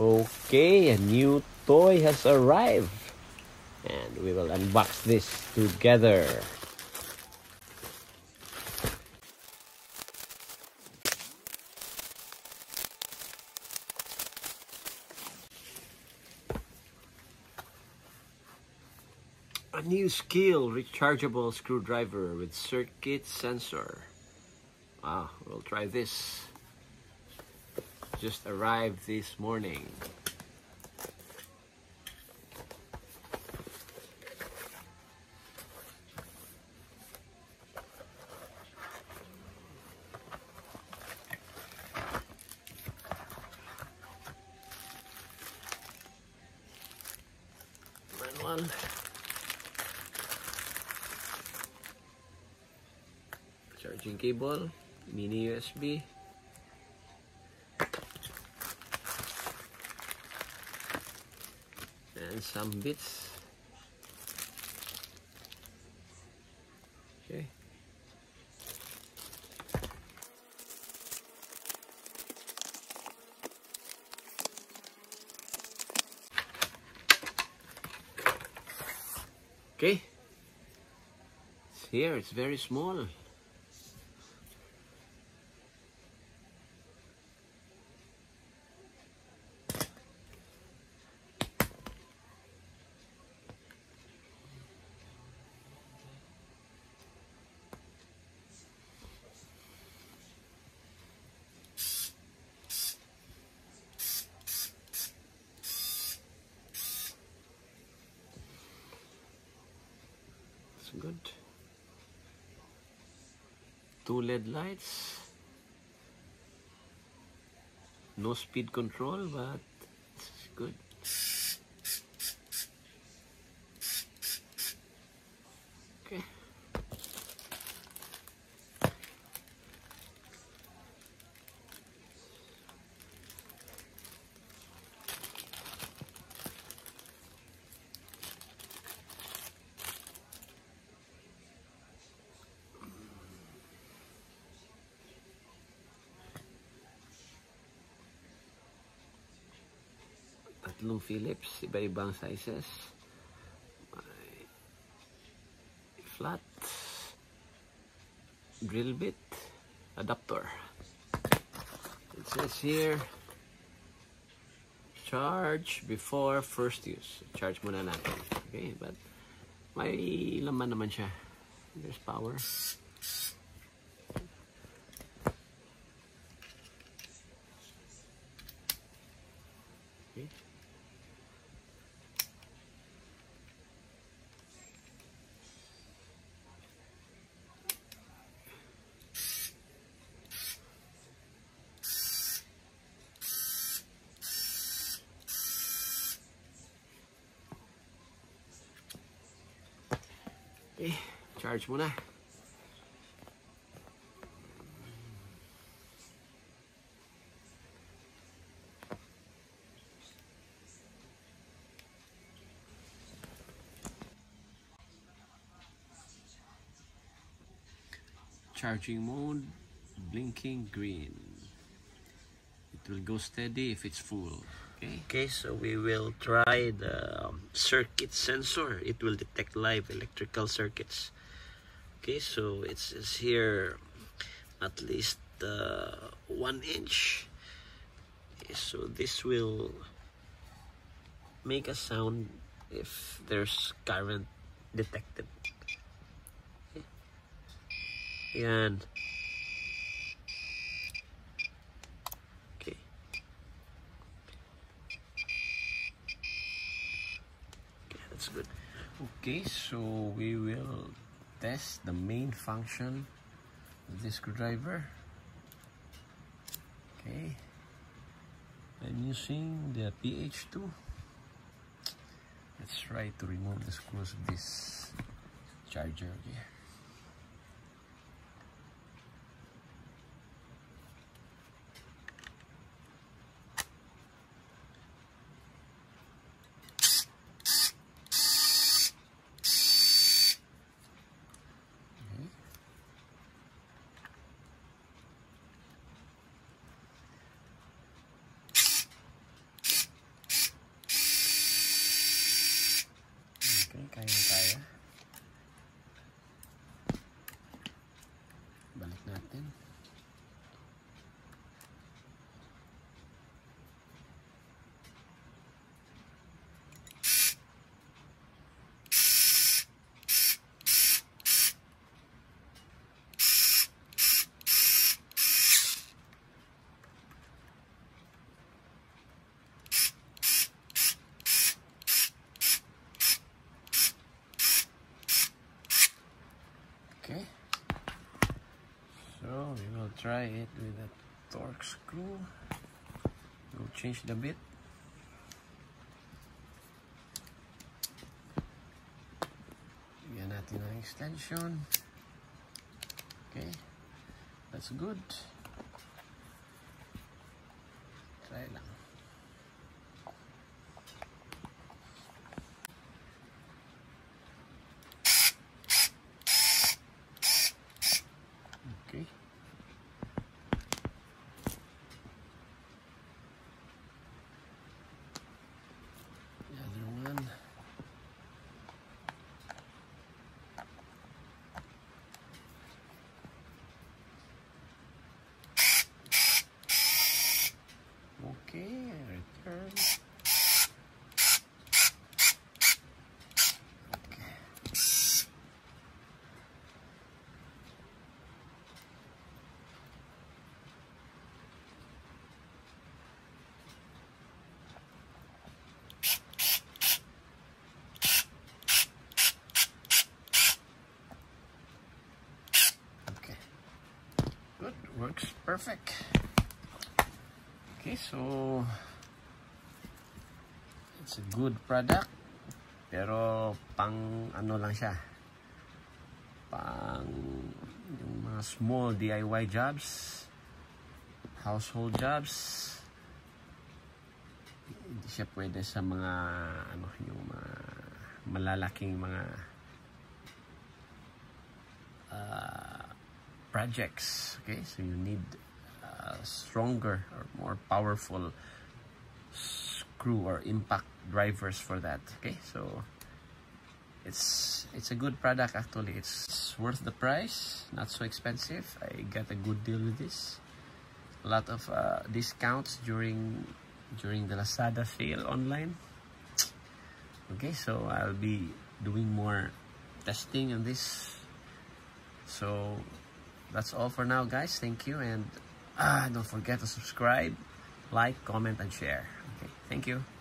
Okay, a new toy has arrived, and we will unbox this together. A new Skil rechargeable screwdriver with circuit sensor. Wow, we'll try this. Just arrived this morning. Manual. Charging cable, mini USB. And some bits. Okay. Okay. It's here, it's very small. Good. 2 LED lights. No speed control, but it's good. Okay. Tatlong Phillips, iba-ibang sizes. May flat, drill bit, adapter. It says here, charge before first use. Charge muna natin. Okay, but may laman naman siya. There's power. Okay. Okay, charge muna. Charging mode, blinking green. It will go steady if it's full. Okay, so we will try the circuit sensor. It will detect live electrical circuits. Okay, so it says here at least 1 inch. Okay, so this will make a sound if there's current detected. Okay. And that's good. Okay, so we will test the main function of this screwdriver. Okay, I'm using the PH2. Let's try to remove the screws of this charger. Okay. Okay, kaya. Balik natin. Okay, so we will try it with a torque screw. We'll change the bit. Bigyan natin ng extension. Okay, that's good. Try lang. Okay. The other one. Okay, return. Good, works perfect. Okay, so it's a good product, pero pang ano lang siya, pang yung mga small DIY jobs, household jobs. Hindi siya pwede sa mga ano, yung mga malalaking mga projects. Okay, so you need stronger or more powerful screw or impact drivers for that. Okay, so it's a good product actually. It's worth the price, not so expensive. I got a good deal with this. A lot of discounts during the Lazada sale online. Okay, so I'll be doing more testing on this. So that's all for now, guys. Thank you, and don't forget to subscribe, like, comment, and share. Okay, thank you.